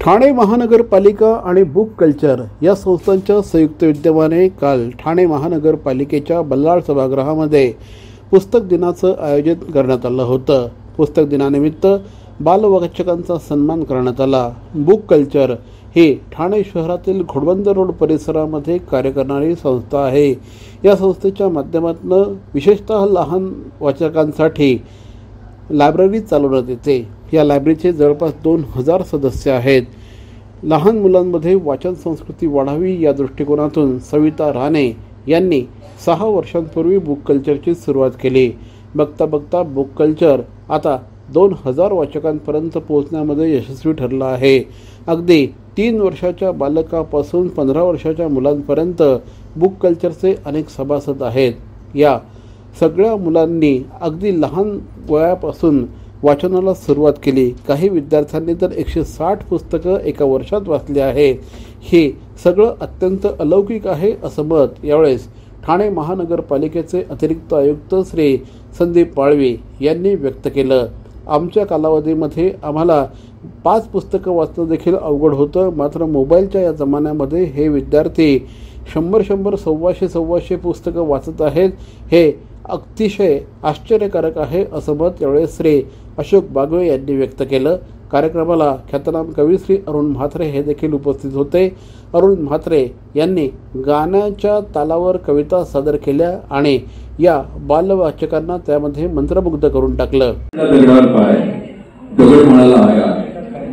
ठाणे महानगरपालिका आणि book culture या संस्थांच्या संयुक्त विद्यमाने काल ठाणे महानगरपालिकेच्या बल्लाळ सभागृहामध्ये पुस्तक दिनाचं आयोजन करण्यात आलं होतं। पुस्तक दिनानिमित्त बालवाचकांचा सन्मान करण्यात आला। बुक कल्चर ही ठाणे शहरातील घोडबंदर रोड परिसरामध्ये कार्य करणारी संस्था आहे। या संस्थेच्या माध्यमातून विशेषतः लहान वाचकांसाठी लायब्ररी चालवण्यात येते। या लायब्ररीचे जवळपास 2000 सदस्य आहेत। लहान मुलांमध्ये वाचन संस्कृती वाढावी या दृष्टिकोनातून सविता राणे यांनी 6 वर्षांपूर्वी बुक कल्चरची सुरुवात केली। बघता बघता बुक कल्चर आता 2000 वाचकांपर्यंत पोहोचण्यामध्ये यशस्वी ठरला आहे। अगदी 3 वर्षाच्या बालकापासून 15 वर्षाच्या मुलांपर्यंत बुक कल्चरचे अनेक सभासद आहेत। या सगळ्या मुलांनी अगदी लहान वयापासून वाचनाला सुरुवात केली। काही विद्यार्थ्यांनी तर 160 पुस्तकं एका वर्षात वाचली आहे। हे सगळं अत्यंत अलौकिक आहे असं मत यावेळेस ठाणे महानगरपालिकेचे अतिरिक्त आयुक्त श्री संदीप माळवी यांनी व्यक्त केलं। आमच्या कालावधीमध्ये आम्हाला 5 पुस्तकं वाचणं देखील अवघड होतं, मात्र मोबाईलच्या या जमान्यामध्ये हे विद्यार्थी 100 125 पुस्तकं वाचत आहेत। हे अतिशय आश्चर्यकारक आहे असं मत यावेळेस श्री अशोक बागवे यांनी व्यक्त केलं। कार्यक्रमाला ख्यातनाम कवी श्री अरुण म्हात्रे हे देखील उपस्थित होते। अरुण म्हात्रे यांनी गाण्याच्या तालावर कविता सादर केल्या आणि या बालवाचकांना त्यामध्ये मंत्रमुग्ध करून टाकलं। दगडावर पाय दगड म्हणाला आय आय,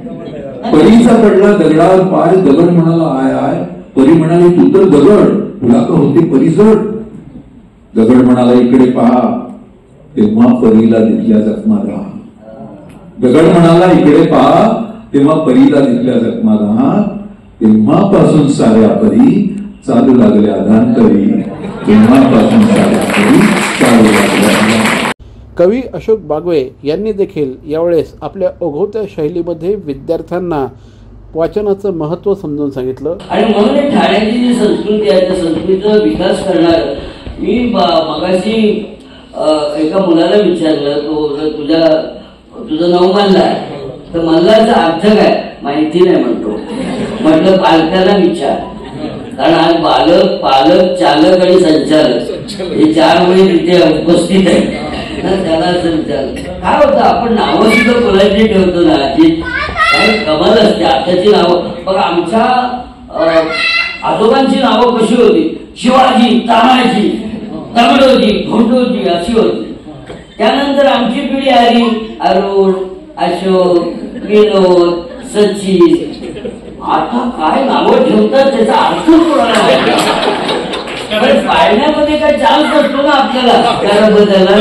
परीचा पडला दगडावर पाय दगड म्हणाला आय आय, परी म्हणाली तू तर दगड तुला का होती परी जड, दगड म्हणाला इकडे पहा तेव्हा परीला दिसल्या जखमा राहा, दगड म्हणाला इकडे पहा तेव्हा परीला दिसल्या जखमा राहा, तेव्हापासून साऱ्या परी चालू लागल्या अधांतरी, तेव्हापासून साऱ्या परी चालू लागल्या। कवी अशोक बागवे यांनी देखील यावेळेस आपल्या ओघवत्या शैलीमध्ये विद्यार्थ्यांना वाचनाचं महत्त्व समजून सांगितलं। आणि म्हणून ठाण्याची जी संस्कृती आहे त्या संस्कृतीचा विकास करणार मी मगाशी एका मुलाला विचारलं, तो तुझं नाव मल्ला आहे तर मल्लाचा अर्थ काय माहिती नाही म्हणतो। म्हटलं पालकाला विचार, कारण आज बालक पालक चालक आणि संचालक हे 4 वेळी तिथे उपस्थित आहे ना, त्याला संचालक काय होतं आपण नावं सुद्धा कोणाची ठेवतो ना, जी काय कमाल असते। आताची नावं बघा, आमच्या आजोबांची नावं कशी होती, शिवाजी, तानाजी, दगडोजी, घोटोजी अशी होती। त्यानंतर आमची पिढी आली अरुण, अशोक, विनोद, सचिन, आता काय नावं ठेवतात त्याचा अर्थ कोणाला पण पाळण्यामध्ये काय चान्स असतो ना आपल्याला, त्याबद्दल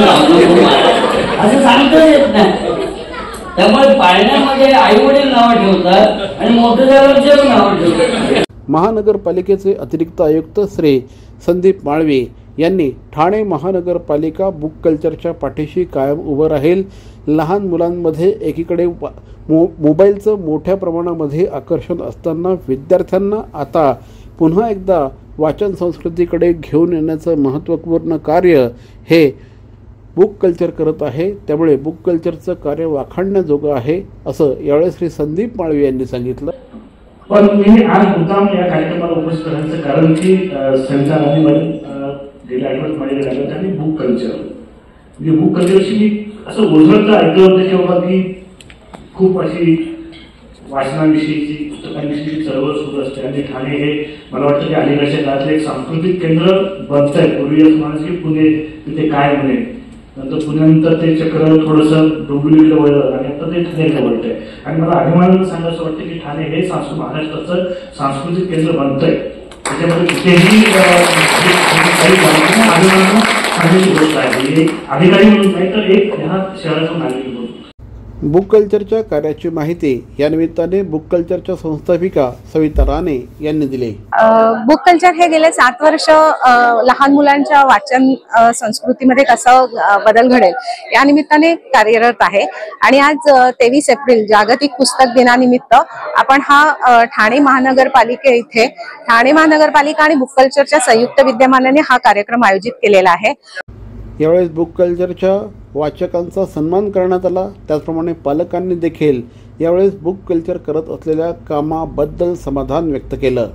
असं सांगता येत नाही। त्यामुळे पाळण्यामध्ये आई वडील नावं ठेवतात आणि मोठं झाल्यावर नावं ठेवतात। महानगरपालिकेचे अतिरिक्त आयुक्त श्री संदीप माळवी यांनी ठाणे महानगरपालिका बुक कल्चरच्या पाठीशी कायम उभं राहील। लहान मुलांमध्ये एकीकडे मोबाईलचं मोठ्या प्रमाणामध्ये आकर्षण असताना विद्यार्थ्यांना आता पुन्हा एकदा वाचन संस्कृतीकडे घेऊन येण्याचं महत्त्वपूर्ण कार्य हे बुक कल्चर करत आहे। त्यामुळे बुक कल्चरचं कार्य वाखाणण्याजोगं आहे असं यावेळेस श्री संदीप माळवी यांनी सांगितलं। पण मी आज मुद्दाम या कार्यक्रमाला उपस्थित राहण्याचं कारण की संचालनाने गेल्या आठवड्यात माझ्या लागत आणि बुक कल्चर म्हणजे बुक कल्चरशी मी असं ओझरतं ऐकलं होतं की बाबा की खूप अशी वाचनाविषयीची पुस्तकांविषयीची चळवळ सुरू असते आणि ठाणे हे मला वाटतं की अलीकडच्या काळातलं एक सांस्कृतिक केंद्र बनत आहे। पूर्वी असं म्हणायचं की पुणे तिथे काय म्हणे, नंतर पुण्यानंतर ते चक्र थोडंसं डोंबिवलीकडे वळलं आणि आता ते ठाण्याकडे वळतंय। आणि मला अभिमानानं सांगायचं वाटतं की ठाणे हे महाराष्ट्राचं सांस्कृतिक केंद्र बनतंय। त्याच्यामध्ये कुठेही अभिमानानं सांगायची गोष्ट आहे, हे अधिकारी म्हणून नाही तर एक ह्या शहराचं नागरिक म्हणून। बुक कल्चरच्या कार्याची माहिती या निमित्ताने बुक कल्चरच्या संस्थापिका सविता राणे यांनी दिली। बुक कल्चर हे गेले 7 वर्ष लहान मुलांच्या वाचन संस्कृतीमध्ये कसं बदल घडेल या निमित्ताने कार्यरत आहे। आणि आज 23 एप्रिल जागतिक पुस्तक दिनानिमित्त आपण हा ठाणे महानगरपालिके इथे ठाणे महानगरपालिका आणि बुक कल्चरच्या संयुक्त विद्यमानाने हा कार्यक्रम आयोजित केलेला आहे। यावेळेस बुक कल्चरच्या वाचकांचा सन्मान करण्यात आला। त्याचप्रमाणे पालकांनी देखील यावेळेस बुक कल्चर करत असलेल्या कामाबद्दल समाधान व्यक्त केलं.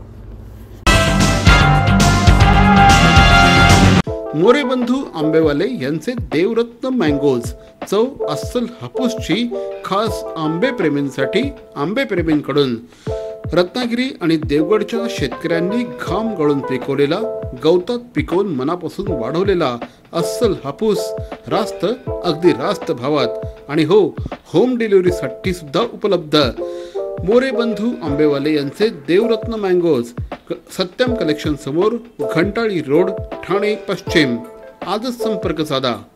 मोरेबंधू आंबेवाले यांचे देवरत्न मँगोज, चव अस्सल हापूसची, खास आंबेप्रेमींसाठी आंबेप्रेमींकडून. रत्नागिरी आणि देवगडच्या शेतकऱ्यांनी घाम गळून पिकवलेला, गवतात पिकवून मनापासून वाढवलेला अस्सल हापूस रास्त, अगदी रास्त भावात आणि हो, होम डिलिव्हरीसाठी सुद्धा उपलब्ध. मोरेबंधू आंबेवाले यांचे देवरत्न मँगोज, सत्यम कलेक्शन समोर, घंटाळी रोड, ठाणे पश्चिम. आजच संपर्क साधा.